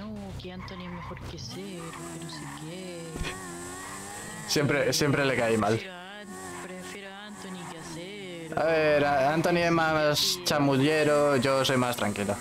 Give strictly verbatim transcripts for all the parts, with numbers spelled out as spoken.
no, que Anthony es mejor que Cero, que no sé qué. Siempre, siempre le caí mal. Prefiero a, prefiero a Anthony que a Cero. A ver, a- Anthony es más Sí, chamullero, yo soy más tranquilo.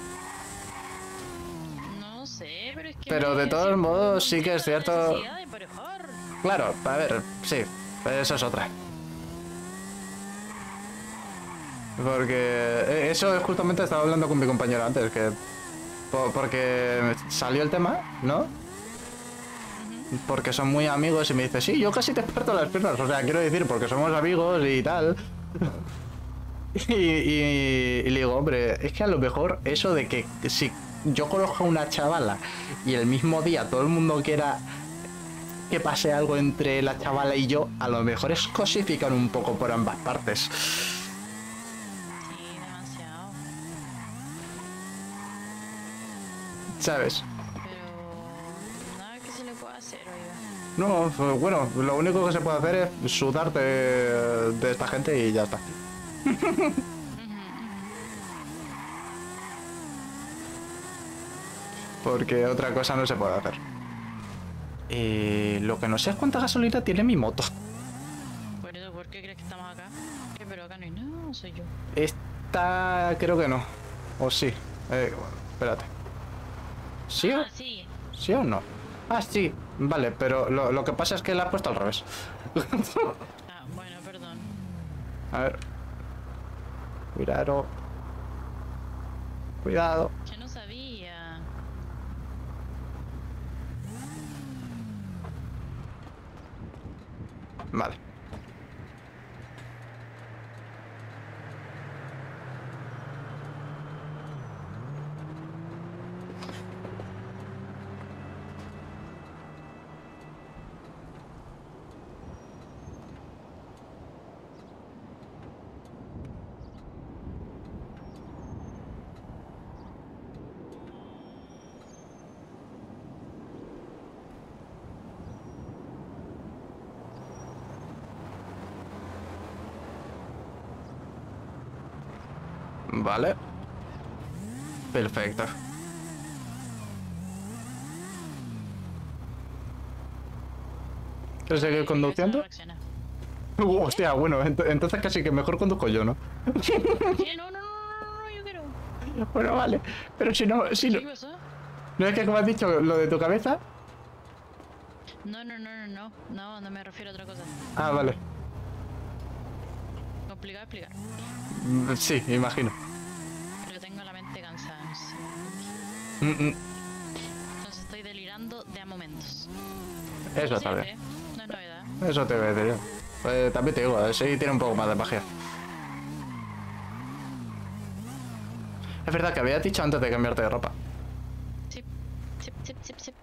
no sé, pero es que Pero de me todos siento, modos no sí que tengo es la cierto... necesidad de emparejar. Claro, a ver, sí, eso es otra. Porque eso es justamente estaba hablando con mi compañero antes, que porque salió el tema, ¿no? Porque son muy amigos y me dice, sí, yo casi te parto las piernas. O sea, quiero decir, porque somos amigos y tal. Y, y- y le digo, hombre, es que a lo mejor eso de que si yo conozco a una chavala y el mismo día todo el mundo quiera que pase algo entre la chavala y yo, a lo mejor es cosificar un poco por ambas partes. Sí, demasiado. ¿Sabes? Pero nada que se le pueda hacer, oiga. No, pues bueno, lo único que se puede hacer es sudarte de esta gente y ya está. Porque otra cosa no se puede hacer. Eh, lo que no sé es cuánta gasolina tiene mi moto. Por eso, ¿por qué crees que estamos acá? ¿Qué? Pero acá no hay nada, soy yo. Esta creo que no. O sí. Eh, bueno, espérate. ¿Sí o, Ah, sí. sí o no? Ah, sí. Vale, pero lo, lo que pasa es que la he puesto al revés. Ah, bueno, perdón. A ver. Cuidado. Cuidado. Yo no sabía. Vale. Vale. Perfecto. ¿Quieres seguir conduciendo? Uh, hostia, bueno, ent entonces casi que mejor conduzco yo, ¿no? ¿Qué? No, no, no, no, no, yo quiero. Bueno, vale. Pero si no, si no... ¿Qué pasó? ¿No es que como has dicho lo de tu cabeza? No, no, no, no, no. No, no me refiero a otra cosa. Ah, vale. Complicado explicar. Mm, sí, imagino. Pero tengo la mente cansada, no sé. Mm, mm, Entonces estoy delirando de a momentos. Eso No está sirve, bien. no es novedad. Eso te voy a decir yo. Pues también te digo, sí tiene un poco más de magia. Es verdad que habías dicho antes de cambiarte de ropa. Sip, sip, sip, sip, sip.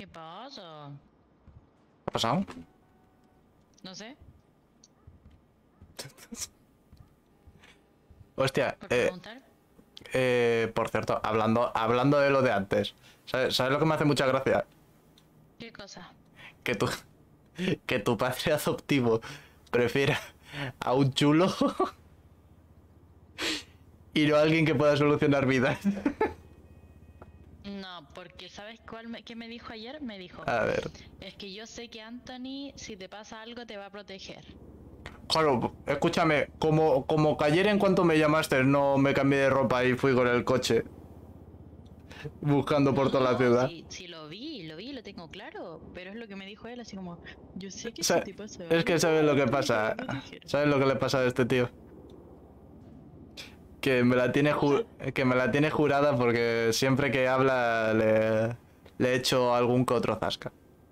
¿Qué pasa? ¿Qué ha pasado? No sé. Hostia, ¿Por eh, preguntar? eh, por cierto, hablando, hablando de lo de antes, ¿sabes, ¿sabes lo que me hace mucha gracia? ¿Qué cosa? Que tu, que tu padre adoptivo prefiera a un chulo y no a alguien que pueda solucionar vidas. No, porque ¿sabes cuál me, qué me dijo ayer? Me dijo, A ver. es que yo sé que Anthony, si te pasa algo, te va a proteger. Claro, escúchame, como, como que ayer en cuanto me llamaste no me cambié de ropa y fui con el coche buscando por No, toda la no, ciudad. sí, sí lo vi, lo vi, lo tengo claro, pero es lo que me dijo él, así como, yo sé que si Sa- te pasa Es que algo, sabes lo que Anthony te va pasa. a proteger. ¿Sabes lo que le pasa a este tío? Que me la tiene ¿Qué cosa? ju- que me la tiene jurada porque siempre que habla le, le echo algún que otro zasca.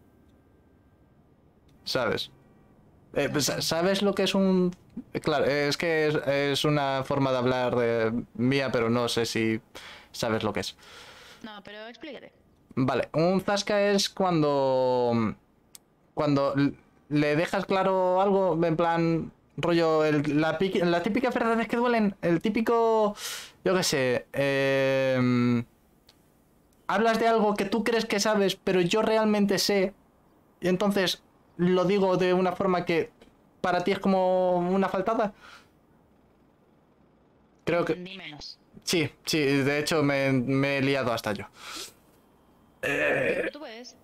¿Sabes? Eh, pues, Ajá. ¿sabes lo que es un...? Claro, es que es, es una forma de hablar de mía, pero no sé si sabes lo que es. No, pero explícate. Vale, un zasca es cuando... Cuando l- le dejas claro algo, en plan... Rollo, el- la, piqui- la típica verdades que duelen, el típico... Yo qué sé... em, hablas de algo que tú crees que sabes, pero yo realmente sé, y entonces lo digo de una forma que para ti es como una faltada. Creo que Entendí menos. sí, sí, de hecho me, me he liado hasta yo. Pero tú puedes.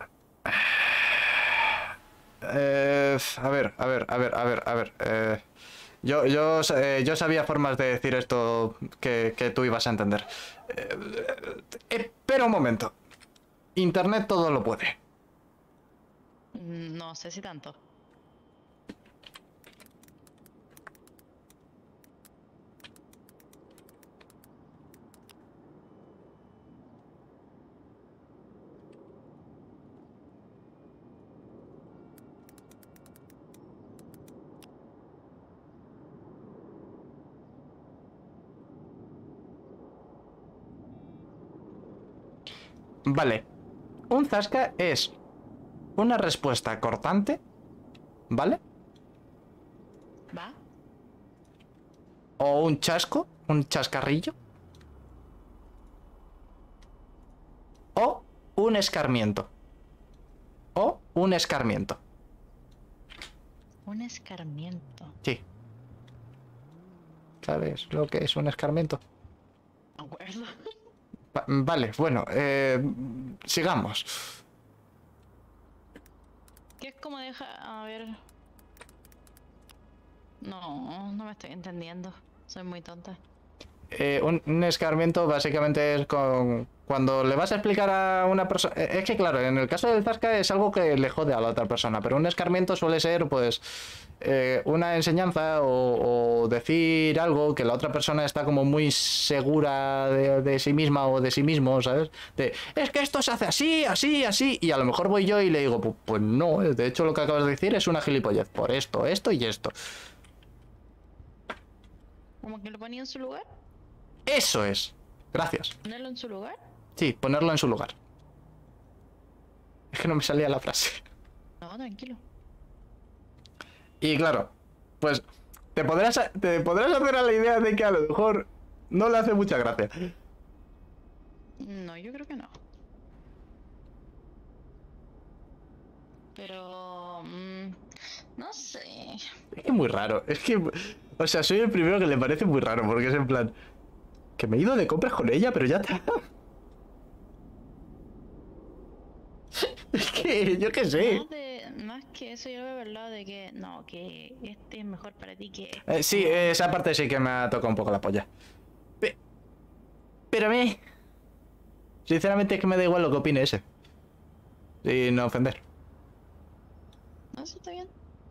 Eh, a ver, a ver, a ver, a ver, a ver. eh, yo, yo, eh, yo sabía formas de decir esto que, que tú ibas a entender. Eh, eh, espera un momento. Internet todo lo puede. Mm, No sé si tanto. Vale. Un zasca es una respuesta cortante, ¿vale? ¿Va? O un chasco, un chascarrillo. O un escarmiento. O un escarmiento. Un escarmiento. Sí. ¿Sabes lo que es un escarmiento? No me acuerdo. Va- vale, bueno, eh, sigamos. ¿Qué es como deja... A ver... No, no me estoy entendiendo. Soy muy tonta. Eh, un, un escarmiento básicamente es con... Cuando le vas a explicar a una persona... Es que claro, en el caso del zasca es algo que le jode a la otra persona, pero un escarmiento suele ser pues eh, una enseñanza o, o decir algo que la otra persona está como muy segura de, de sí misma o de sí mismo, ¿sabes? De, es que esto se hace así, así, así, y a lo mejor voy yo y le digo, pues, pues no, de hecho lo que acabas de decir es una gilipollez, por esto, esto y esto. ¿Como que lo ponía en su lugar? Eso es. Gracias. ¿Ponerlo en su lugar? Sí, ponerlo en su lugar. Es que no me salía la frase. No, tranquilo. Y claro, pues te podrás, te podrás hacer a la idea de que a lo mejor no le hace mucha gracia. No, yo creo que no. Pero... mm, no sé. Es que es muy raro. Es que, o sea, soy el primero que le parece muy raro porque es en plan que me he ido de compras con ella, pero ya está. Es que yo qué sé. Más, de, más que eso, yo he hablado de que no, que este es mejor para ti que este. Eh, sí, esa parte sí que me ha tocado un poco la polla. Pe- Pero a mí, sinceramente, es que me da igual lo que opine ese. Sin no ofender. No, eso está bien.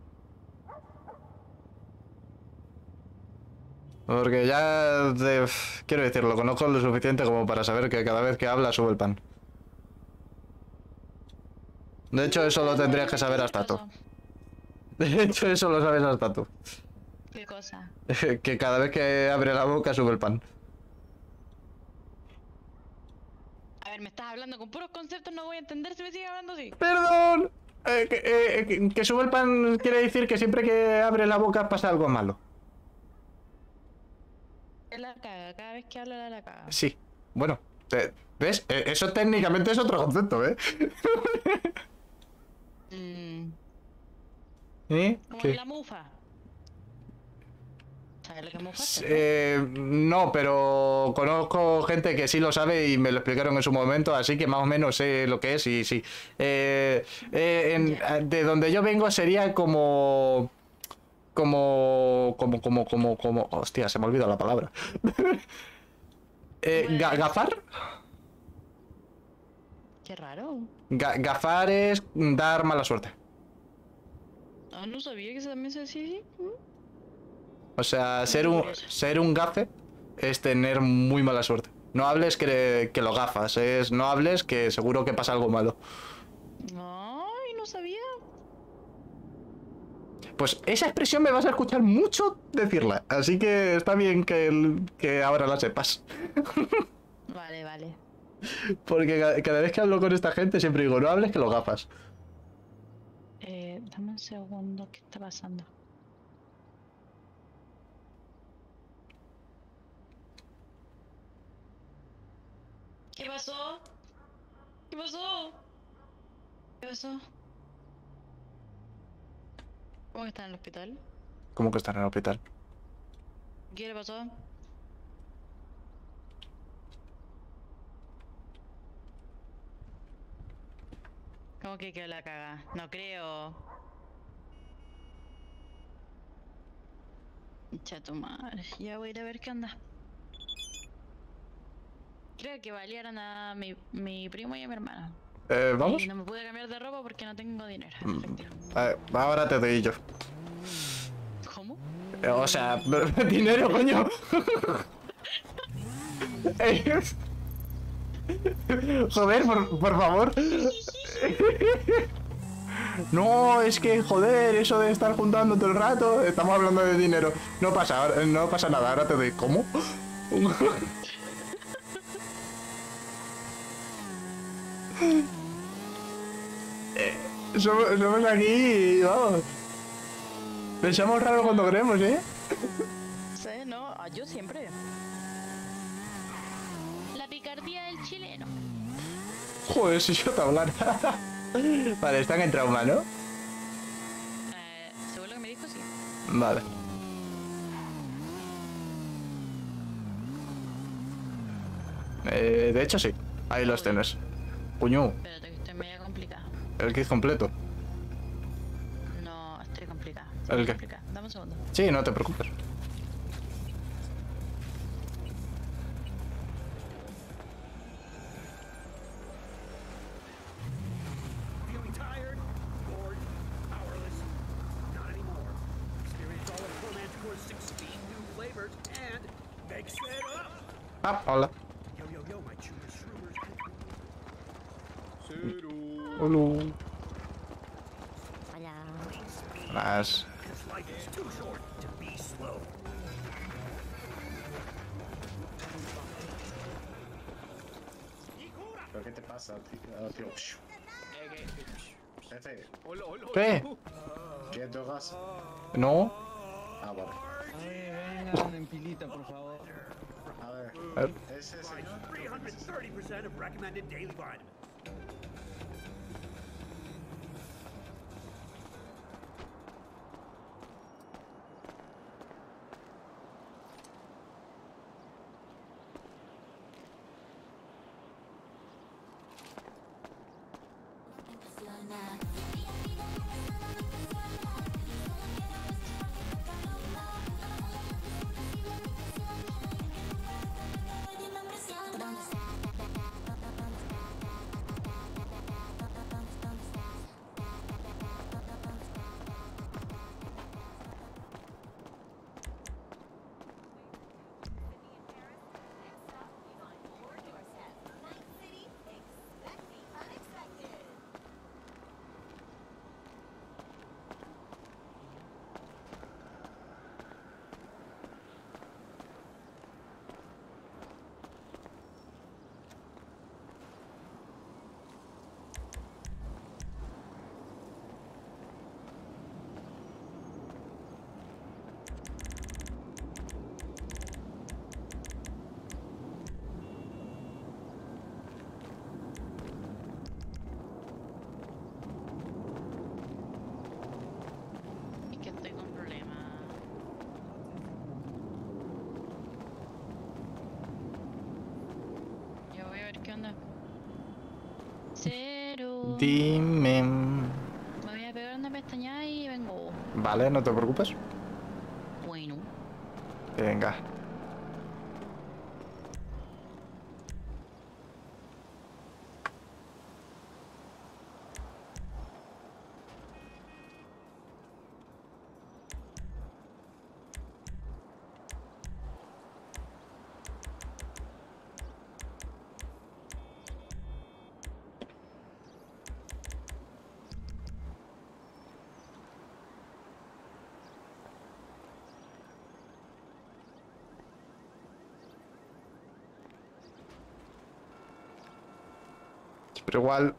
Porque ya, de- quiero decir, lo conozco lo suficiente como para saber que cada vez que habla sube el pan. De hecho, eso lo tendrías que saber hasta tú. De hecho, eso lo sabes hasta tú. ¿Qué cosa? Que cada vez que abre la boca sube el pan. A ver, ver, me estás hablando con puros conceptos, no voy a entender si me sigues hablando así. Perdón. Eh, que, eh, que, que sube el pan quiere decir que siempre que abre la boca pasa algo malo. La caga, cada vez que habla la, la caga. Sí. Bueno, te- ¿ves? Eh, Eso técnicamente es otro concepto, ¿eh? Mm, ¿Eh? como ¿Qué? la mufa. ¿Sabes lo que es mufa? S- ¿Cierto? eh, no, pero conozco gente que sí lo sabe y me lo explicaron en su momento, así que más o menos sé lo que es y sí. Eh, eh, en- Ya. de donde yo vengo sería como... Como... Como, como, como, como... Hostia, se me ha olvidado la palabra. Eh, Buena ga- elección. ¿Gafar? Qué raro. Ga- gafar es dar mala suerte. Ah, no sabía que eso también se decía así. Mm, O sea, ser dato un, curioso. ser un gafe es tener muy mala suerte. No hables que, que lo gafas, es no hables que seguro que pasa algo malo. Ay, no sabía. Pues esa expresión me vas a escuchar mucho decirla, así que está bien que, el- que ahora la sepas. Vale, vale. Porque ca- cada vez que hablo con esta gente siempre digo, no hables que lo gafas. Eh, dame un segundo, ¿qué está pasando? ¿Qué pasó? ¿Qué pasó? ¿Qué pasó? ¿Cómo que está en el hospital? ¿Cómo que están en el hospital? ¿Qué le pasó? ¿Cómo que quedó la caga? No creo. Cha tu madre. Ya voy a ir a ver qué onda. Creo que balearon a mi, mi primo y a mi hermano. Eh, ¿Vamos? Y no me pude cambiar de ropa porque no tengo dinero. Mm, Efectivo. eh, ahora te doy yo. ¿Cómo? Eh, O sea, dinero, coño. Eh, Joder, por, por favor. No, es que, joder, eso de estar juntando todo el rato. Estamos hablando de dinero. No pasa, ahora- no pasa nada, ahora te doy. ¿Cómo? Eh, somos, somos aquí y vamos. Pensamos raro cuando queremos, ¿eh? Sí, no, ah, yo siempre. La picardía del chileno. Joder, si yo te hablara. Vale, están en trauma, ¿no? Eh, según lo que me dijo, sí. Vale. Eh, de hecho, sí. Ahí los tienes. Puño, Espérate que estoy media complicada. el kit completo. No, estoy complicada. ¿El Estoy qué? complicada. Dame un segundo. Sí, no te preocupes. Feeling tired, bored, powerless? Not anymore. Experience all of Core Manticore's sixteen new flavors and mix it up! Ah, hola. Yo, yo, yo, my chewers, shroomers. Hola. Hola. Las... This life is too short to be slow. ¿Pero qué te pasa, tío? tío? Jefe, Hola, hola, ¿Qué? ¿quieres drogas? No. Ah, vale. A ver, vengan en pilita, por favor. A ver, A ver. ese By señor... three hundred thirty percent of recommended daily vitamins. Dime. Me voy a pegar una pestaña y vengo. Vale, no te preocupes. Bueno. Venga. Pero igual...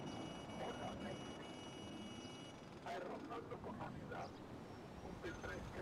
Rozando por la ciudad. Un filtro